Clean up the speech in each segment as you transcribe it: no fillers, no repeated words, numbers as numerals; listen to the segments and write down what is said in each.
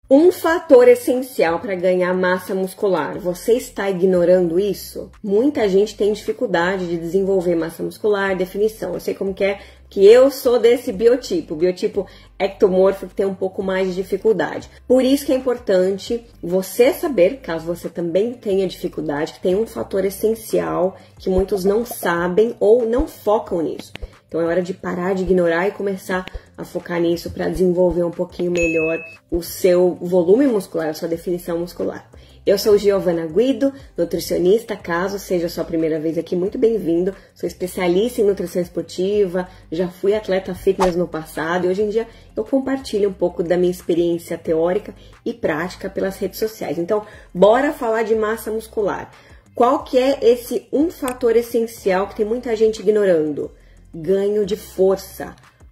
Um fator essencial para ganhar massa muscular. Você está ignorando isso? Muita gente tem dificuldade de desenvolver massa muscular, definição. Eu sei como que é, que eu sou desse biotipo ectomorfo, que tem um pouco mais de dificuldade. Por isso que é importante você saber, caso você também tenha dificuldade, que tem um fator essencial que muitos não sabem ou não focam nisso. Então é hora de parar de ignorar e começar a focar nisso para desenvolver um pouquinho melhor o seu volume muscular, a sua definição muscular. Eu sou Giovana Guido, nutricionista, caso seja a sua primeira vez aqui, muito bem-vindo. Sou especialista em nutrição esportiva, já fui atleta fitness no passado e hoje em dia eu compartilho um pouco da minha experiência teórica e prática pelas redes sociais. Então, bora falar de massa muscular. Qual que é esse um fator essencial que tem muita gente ignorando? Ganho de força.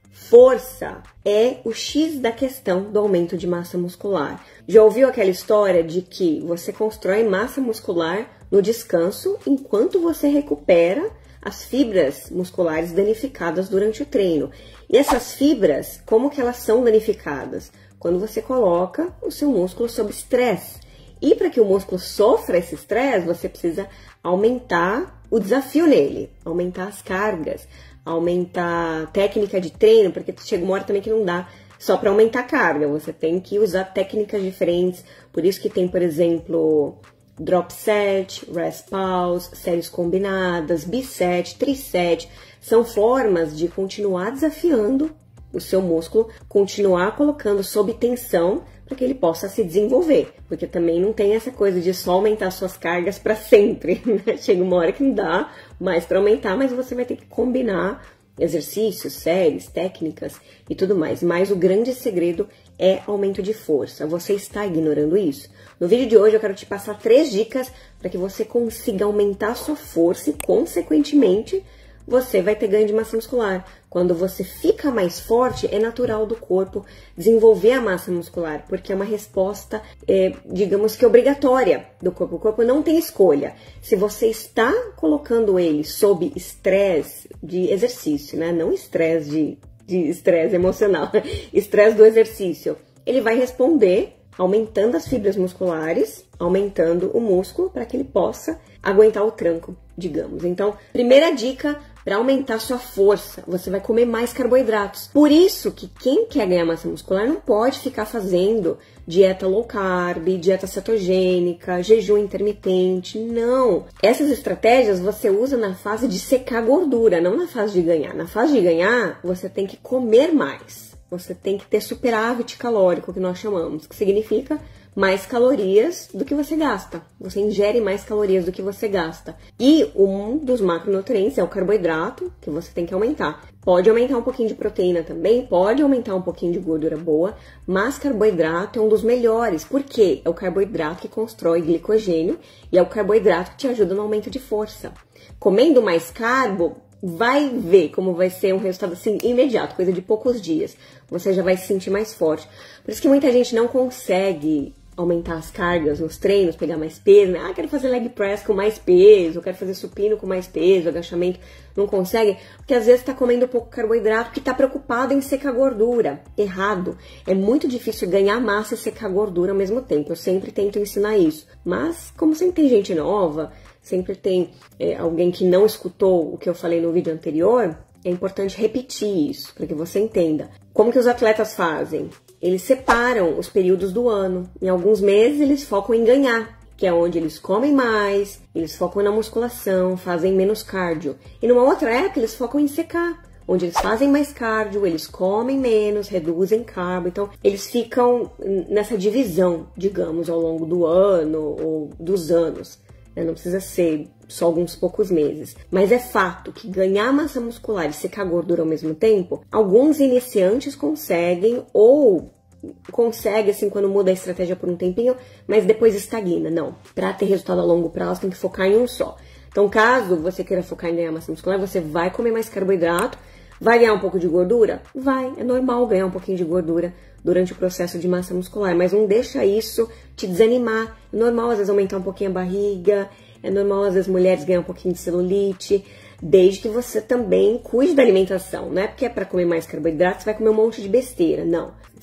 Força é o X da questão do aumento de massa muscular. Já ouviu aquela história de que você constrói massa muscular no descanso enquanto você recupera as fibras musculares danificadas durante o treino? E essas fibras, como que elas são danificadas? Quando você coloca o seu músculo sob estresse. E para que o músculo sofra esse estresse, você precisa aumentar o desafio nele, aumentar as cargas, aumentar a técnica de treino, porque chega uma hora também que não dá só para aumentar a carga, você tem que usar técnicas diferentes, por isso que tem, por exemplo, drop set, rest pause, séries combinadas, biset, triset, são formas de continuar desafiando o seu músculo, continuar colocando sob tensão para que ele possa se desenvolver, porque também não tem essa coisa de só aumentar suas cargas para sempre, né? Chega uma hora que não dá mais para aumentar, mas você vai ter que combinar exercícios, séries, técnicas e tudo mais. Mas o grande segredo é aumento de força. Você está ignorando isso? No vídeo de hoje eu quero te passar 3 dicas para que você consiga aumentar a sua força e, consequentemente, você vai ter ganho de massa muscular. Quando você fica mais forte, é natural do corpo desenvolver a massa muscular, porque é uma resposta, digamos que obrigatória do corpo. O corpo não tem escolha. Se você está colocando ele sob estresse de exercício, né? Não estresse de estresse emocional, estresse do exercício, ele vai responder aumentando as fibras musculares, aumentando o músculo para que ele possa aguentar o tranco, digamos. Então, primeira dica para aumentar sua força, você vai comer mais carboidratos. Por isso que quem quer ganhar massa muscular não pode ficar fazendo dieta low carb, dieta cetogênica, jejum intermitente, não. Essas estratégias você usa na fase de secar gordura, não na fase de ganhar. Na fase de ganhar, você tem que comer mais. Você tem que ter superávit calórico, que nós chamamos, que significa mais calorias do que você gasta. Você ingere mais calorias do que você gasta. E um dos macronutrientes é o carboidrato, que você tem que aumentar. Pode aumentar um pouquinho de proteína também, pode aumentar um pouquinho de gordura boa, mas carboidrato é um dos melhores. Por quê? É o carboidrato que constrói glicogênio e é o carboidrato que te ajuda no aumento de força. Comendo mais carbo, vai ver como vai ser um resultado assim imediato, coisa de poucos dias. Você já vai se sentir mais forte. Por isso que muita gente não consegue aumentar as cargas nos treinos, pegar mais peso, né? Quero fazer leg press com mais peso, quero fazer supino com mais peso, agachamento. Não consegue, porque às vezes tá comendo pouco carboidrato, porque tá preocupado em secar gordura. Errado. É muito difícil ganhar massa e secar gordura ao mesmo tempo. Eu sempre tento ensinar isso. Mas, como sempre tem gente nova, sempre tem alguém que não escutou o que eu falei no vídeo anterior, é importante repetir isso, para que você entenda. Como que os atletas fazem? Eles separam os períodos do ano. Em alguns meses eles focam em ganhar, que é onde eles comem mais, eles focam na musculação, fazem menos cardio. E numa outra época eles focam em secar, onde eles fazem mais cardio, eles comem menos, reduzem carbo. Então eles ficam nessa divisão, digamos, ao longo do ano ou dos anos. Não precisa ser só alguns poucos meses. Mas é fato que ganhar massa muscular e secar gordura ao mesmo tempo, alguns iniciantes conseguem ou consegue assim quando muda a estratégia por um tempinho, mas depois estagna. Não, para ter resultado a longo prazo tem que focar em um só. Então caso você queira focar em ganhar massa muscular, você vai comer mais carboidrato, vai ganhar um pouco de gordura? Vai, é normal ganhar um pouquinho de gordura durante o processo de massa muscular, mas não deixa isso te desanimar. É normal às vezes aumentar um pouquinho a barriga, é normal às vezes mulheres ganhar um pouquinho de celulite, desde que você também cuide da alimentação. Não é porque é para comer mais carboidrato, você vai comer um monte de besteira, não.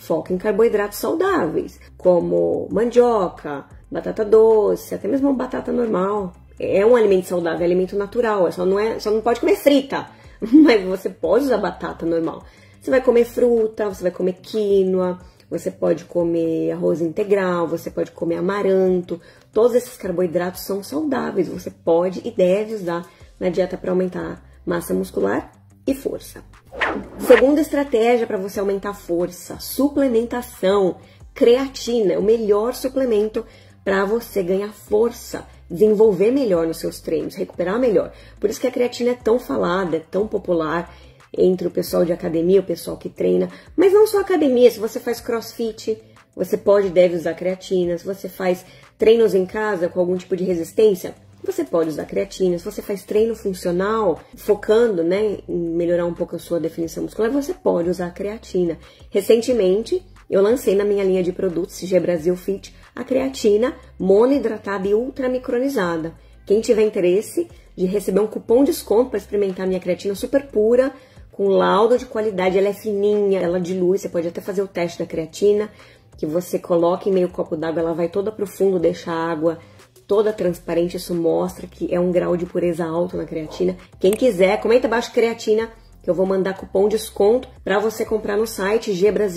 foca em carboidratos saudáveis, como mandioca, batata doce, até mesmo batata normal. É um alimento saudável, é alimento natural, só não pode comer frita, mas você pode usar batata normal. Você vai comer fruta, você vai comer quinoa, você pode comer arroz integral, você pode comer amaranto. Todos esses carboidratos são saudáveis, você pode e deve usar na dieta para aumentar massa muscular e força. Segunda estratégia para você aumentar a força, suplementação. Creatina é o melhor suplemento para você ganhar força, desenvolver melhor nos seus treinos, recuperar melhor. Por isso que a creatina é tão falada, é tão popular entre o pessoal de academia, o pessoal que treina. Mas não só academia, se você faz crossfit, você pode e deve usar creatina. Se você faz treinos em casa com algum tipo de resistência, você pode usar creatina. Se você faz treino funcional, focando, né, em melhorar um pouco a sua definição muscular, você pode usar a creatina. Recentemente, eu lancei na minha linha de produtos, G Brasil Fit, a creatina monohidratada e ultramicronizada. Quem tiver interesse de receber um cupom de desconto para experimentar a minha creatina super pura, com laudo de qualidade, ela é fininha, ela dilui, você pode até fazer o teste da creatina, que você coloca em meio copo d'água, ela vai toda pro fundo, deixa a água toda transparente, isso mostra que é um grau de pureza alto na creatina. Quem quiser, comenta abaixo creatina, que eu vou mandar cupom de desconto para você comprar no site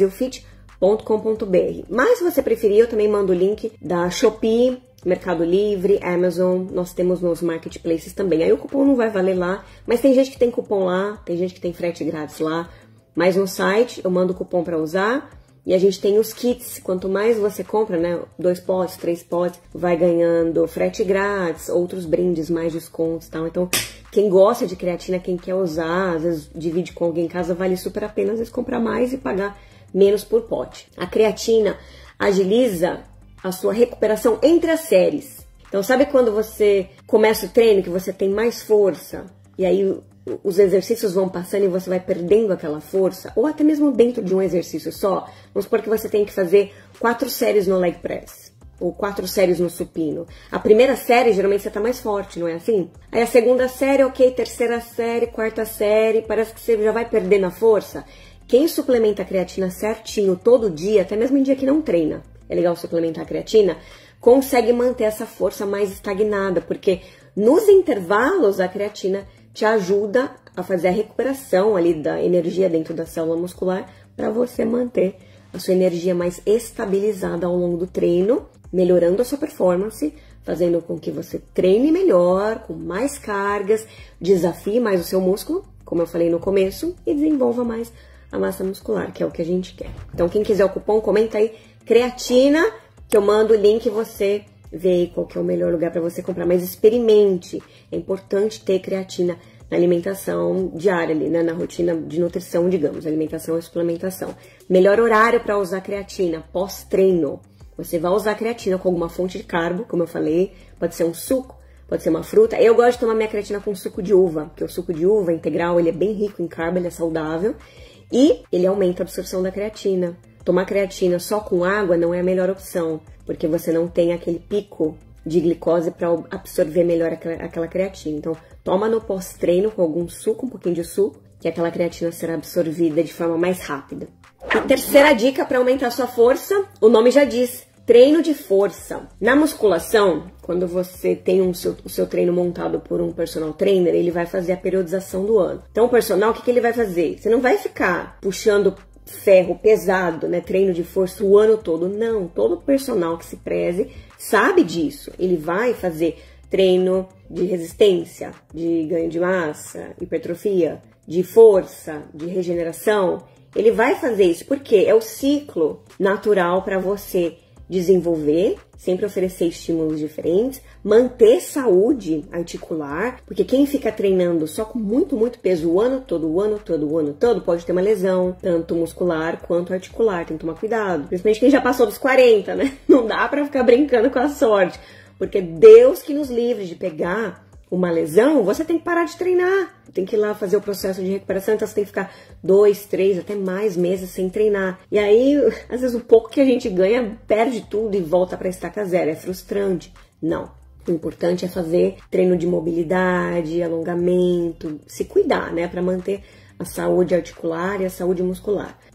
gbrasilfit.com.br. Mas se você preferir, eu também mando o link da Shopee, Mercado Livre, Amazon, nós temos nos marketplaces também. Aí o cupom não vai valer lá, mas tem gente que tem cupom lá, tem gente que tem frete grátis lá. Mas no site eu mando o cupom para usar. E a gente tem os kits, quanto mais você compra, né, 2 potes, 3 potes, vai ganhando frete grátis, outros brindes, mais descontos e tal. Então, quem gosta de creatina, quem quer usar, às vezes divide com alguém em casa, vale super a pena, às vezes comprar mais e pagar menos por pote. A creatina agiliza a sua recuperação entre as séries. Então, sabe quando você começa o treino, que você tem mais força, e aí os exercícios vão passando e você vai perdendo aquela força, ou até mesmo dentro de um exercício só, vamos supor que você tem que fazer 4 séries no leg press, ou 4 séries no supino. A primeira série, geralmente você tá mais forte, não é assim? Aí a segunda série, ok, terceira série, quarta série, parece que você já vai perdendo a força. Quem suplementa a creatina certinho todo dia, até mesmo em dia que não treina, é legal suplementar a creatina, consegue manter essa força mais estagnada, porque nos intervalos a creatina te ajuda a fazer a recuperação ali da energia dentro da célula muscular para você manter a sua energia mais estabilizada ao longo do treino, melhorando a sua performance, fazendo com que você treine melhor, com mais cargas, desafie mais o seu músculo, como eu falei no começo, e desenvolva mais a massa muscular, que é o que a gente quer. Então, quem quiser o cupom, comenta aí, creatina, que eu mando o link e você vê aí qual que é o melhor lugar para você comprar. Mas experimente, é importante ter creatina na alimentação diária ali, né? Na rotina de nutrição, digamos, alimentação e suplementação. Melhor horário para usar creatina, pós-treino. Você vai usar creatina com alguma fonte de carbo, como eu falei, pode ser um suco, pode ser uma fruta. Eu gosto de tomar minha creatina com suco de uva, porque o suco de uva integral, ele é bem rico em carbo, ele é saudável e ele aumenta a absorção da creatina. Tomar creatina só com água não é a melhor opção, porque você não tem aquele pico de glicose para absorver melhor aquela creatina. Então, toma no pós-treino com algum suco, um pouquinho de suco, que aquela creatina será absorvida de forma mais rápida. E terceira dica para aumentar a sua força, o nome já diz, treino de força. Na musculação, quando você tem o seu treino montado por um personal trainer, ele vai fazer a periodização do ano. Então, o personal, o que ele vai fazer? Você não vai ficar puxando ferro pesado, né, treino de força o ano todo. Não, todo personal que se preze sabe disso. Ele vai fazer treino de resistência, de ganho de massa, hipertrofia, de força, de regeneração. Ele vai fazer isso porque é o ciclo natural para você desenvolver, sempre oferecer estímulos diferentes, manter saúde articular, porque quem fica treinando só com muito peso o ano todo pode ter uma lesão, tanto muscular quanto articular, tem que tomar cuidado, principalmente quem já passou dos 40, né? Não dá pra ficar brincando com a sorte, porque Deus que nos livre de pegar uma lesão, você tem que parar de treinar, tem que ir lá fazer o processo de recuperação, então você tem que ficar 2, 3, até mais meses sem treinar. E aí, às vezes, o pouco que a gente ganha, perde tudo e volta pra estaca zero, é frustrante. Não. O importante é fazer treino de mobilidade, alongamento, se cuidar, né, para manter a saúde articular e a saúde muscular.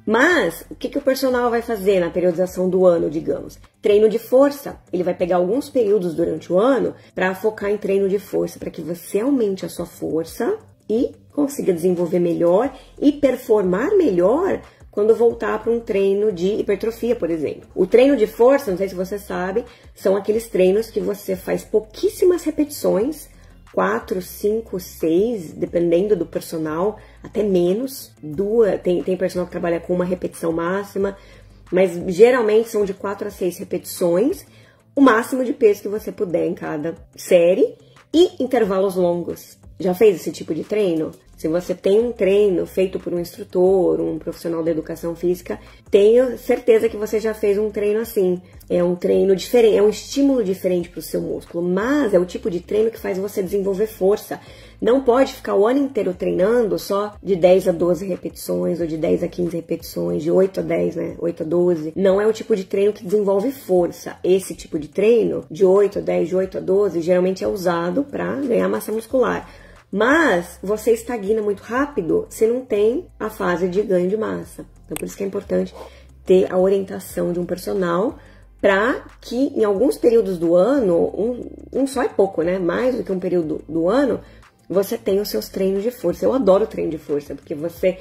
Mas, o que o personal vai fazer na periodização do ano, digamos? Treino de força. Ele vai pegar alguns períodos durante o ano para focar em treino de força, para que você aumente a sua força e consiga desenvolver melhor e performar melhor quando voltar para um treino de hipertrofia, por exemplo. O treino de força, não sei se você sabe, são aqueles treinos que você faz pouquíssimas repetições, 4, 5, 6, dependendo do personal, até menos. Tem personal que trabalha com uma repetição máxima, mas geralmente são de 4 a 6 repetições, o máximo de peso que você puder em cada série e intervalos longos. Já fez esse tipo de treino? Se você tem um treino feito por um instrutor, um profissional da educação física, tenho certeza que você já fez um treino assim. É um treino diferente, é um estímulo diferente para o seu músculo, mas é o tipo de treino que faz você desenvolver força. Não pode ficar o ano inteiro treinando só de 10 a 12 repetições, ou de 10 a 15 repetições, de 8 a 10, né? 8 a 12. Não é o tipo de treino que desenvolve força. Esse tipo de treino, de 8 a 10, de 8 a 12, geralmente é usado para ganhar massa muscular. Mas você estagna muito rápido se não tem a fase de ganho de massa. Então, por isso que é importante ter a orientação de um personal para que em alguns períodos do ano, um só é pouco, né? Mais do que um período do ano, você tenha os seus treinos de força. Eu adoro treino de força, porque você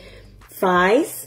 faz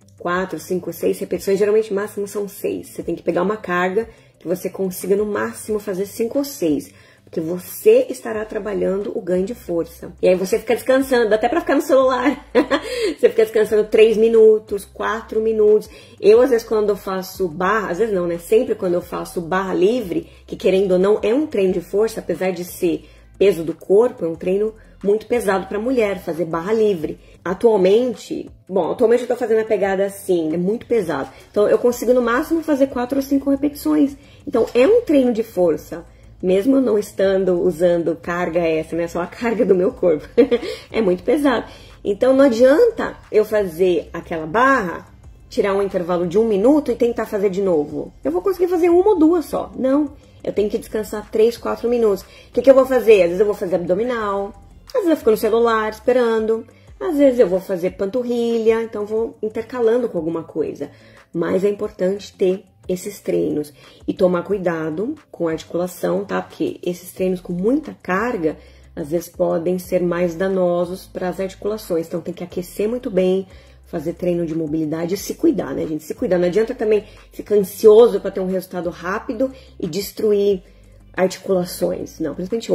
4, 5, 6 repetições, geralmente máximo são 6. Você tem que pegar uma carga que você consiga no máximo fazer 5 ou 6. Porque você estará trabalhando o ganho de força. E aí você fica descansando, até pra ficar no celular. Você fica descansando 3 minutos, 4 minutos. Eu, às vezes, quando eu faço barra, às vezes não, né? Sempre quando eu faço barra livre, que querendo ou não, é um treino de força, apesar de ser peso do corpo, é um treino muito pesado pra mulher, fazer barra livre. Atualmente eu tô fazendo a pegada assim, é muito pesado. Então, eu consigo no máximo fazer 4 ou 5 repetições. Então, é um treino de força. Mesmo não estando usando carga extra, né? Só a carga do meu corpo. É muito pesado. Então, não adianta eu fazer aquela barra, tirar um intervalo de 1 minuto e tentar fazer de novo. Eu vou conseguir fazer 1 ou 2 só. Não. Eu tenho que descansar 3, 4 minutos. O que eu vou fazer? Às vezes eu vou fazer abdominal. Às vezes eu fico no celular esperando. Às vezes eu vou fazer panturrilha. Então, vou intercalando com alguma coisa. Mas é importante ter esses treinos e tomar cuidado com a articulação, tá? Porque esses treinos com muita carga, às vezes podem ser mais danosos para as articulações. Então tem que aquecer muito bem, fazer treino de mobilidade e se cuidar, né, gente? Se cuidar. Não adianta também ficar ansioso para ter um resultado rápido e destruir articulações. Não, principalmente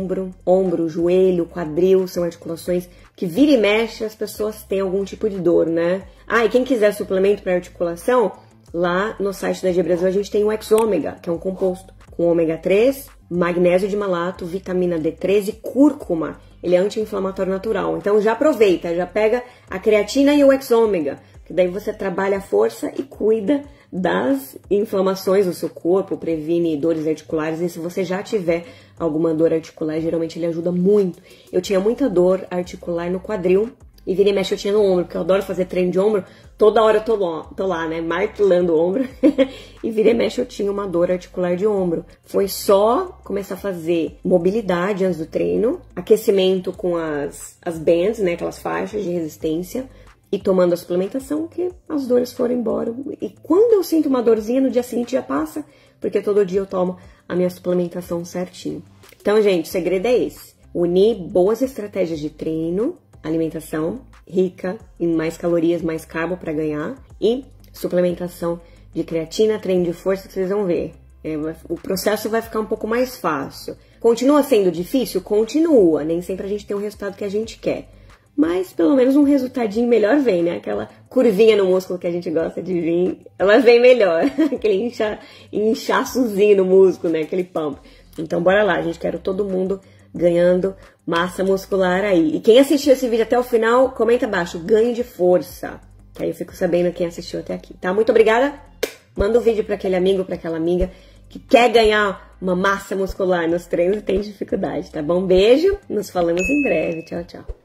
ombro, joelho, quadril, são articulações que vira e mexe as pessoas têm algum tipo de dor, né? Ah, e quem quiser suplemento para articulação, lá no site da G Brasil a gente tem o X-Ômega, que é um composto com ômega 3, magnésio de malato, vitamina D3 e cúrcuma. Ele é anti-inflamatório natural. Então já aproveita, já pega a creatina e o X-Ômega, que daí você trabalha a força e cuida das inflamações do seu corpo, previne dores articulares. E se você já tiver alguma dor articular, geralmente ele ajuda muito. Eu tinha muita dor articular no quadril e vira e mexe eu tinha no ombro, porque eu adoro fazer treino de ombro. Toda hora eu tô lá, né, martelando o ombro. E vira e mexe eu tinha uma dor articular de ombro. Foi só começar a fazer mobilidade antes do treino, aquecimento com as bands, né, aquelas faixas de resistência, e tomando a suplementação que as dores foram embora. E quando eu sinto uma dorzinha, no dia seguinte já passa, porque todo dia eu tomo a minha suplementação certinho. Então, gente, o segredo é esse. Unir boas estratégias de treino, alimentação rica em mais calorias, mais carbo para ganhar, e suplementação de creatina, treino de força, que vocês vão ver. O processo vai ficar um pouco mais fácil. Continua sendo difícil? Continua. Nem sempre a gente tem o resultado que a gente quer. Mas pelo menos um resultadinho melhor vem, né? Aquela curvinha no músculo que a gente gosta de vir, ela vem melhor. Aquele inchaçozinho no músculo, né? Aquele pump. Então bora lá, gente. Quero todo mundo ganhando massa muscular aí. E quem assistiu esse vídeo até o final, comenta abaixo, ganho de força. Que aí eu fico sabendo quem assistiu até aqui, tá? Muito obrigada. Manda um vídeo para aquele amigo, para aquela amiga que quer ganhar uma massa muscular nos treinos e tem dificuldade, tá bom? Beijo, nos falamos em breve. Tchau, tchau.